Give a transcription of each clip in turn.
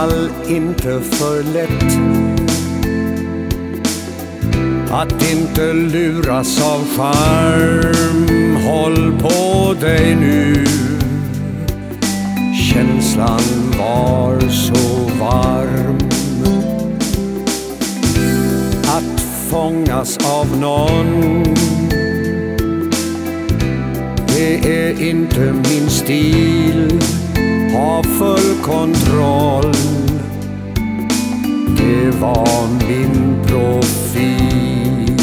fall inte för lätt att inte luras av charm. Håll på dig nu, känslan var så varm. Att fångas av någon, det är inte min stil. Ha full kontroll, det var min profil.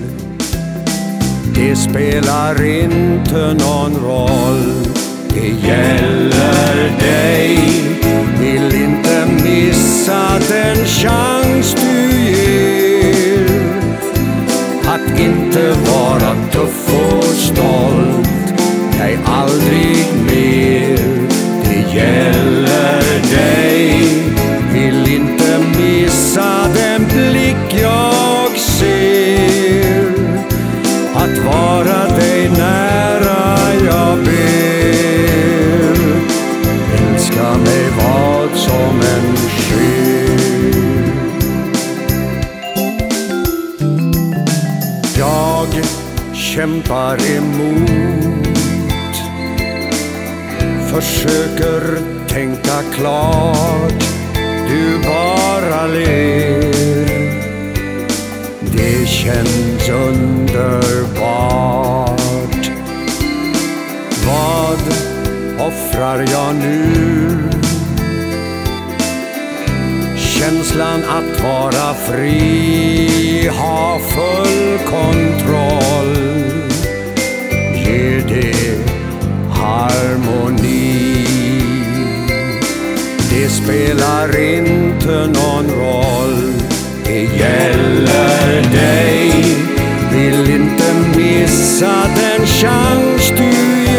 Det spelar inte någon roll, det gäller dig. Vill inte missa den chans du ger. Att inte vara tuff och stolt, nej aldrig mer. Det gäller dig. Vill inte missa den blick jag ser. Att vara dig nära jag ber. Älska mig vad som än sker. Jag kämpar emot, försöker tänka klart. Du bara ler, det känns underbart. Vad offrar jag nu? Känslan att vara fri, ha full kontroll. Ger det harmoni? Det spelar inte någon roll, det gäller dig. Vill inte missa den chans du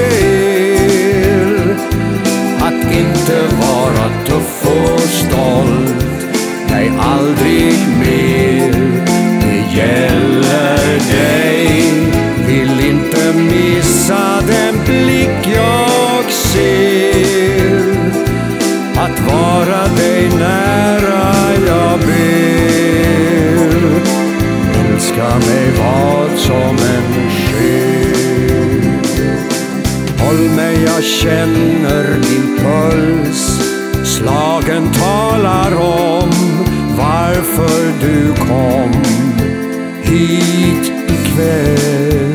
ger. Att inte vara tuff och stolt, nej aldrig mer. Det gäller dig. Vill inte missa den blick jag ser. Att vara dig nära jag ber. Älska mig vad som än sker. Håll mig, jag känner din puls. Slagen talar om varför du kom hit ikväll.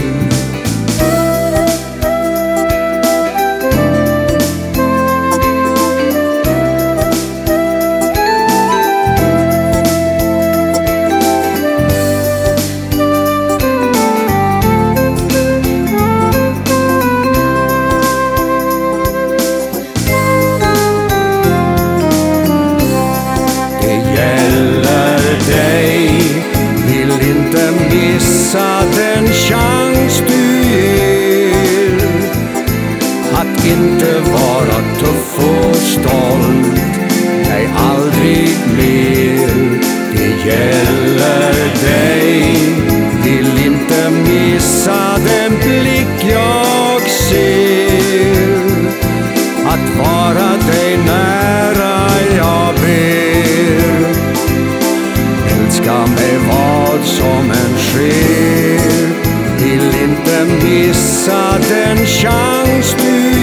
Missa den chans du ger. Att inte vara tuff och stolt, nej aldrig mer. Det gäller dig. Vill inte missa den blick jag ser. Att vara dig nära jag ber. Älska mig vad som än sker. Vill inte missa den chans du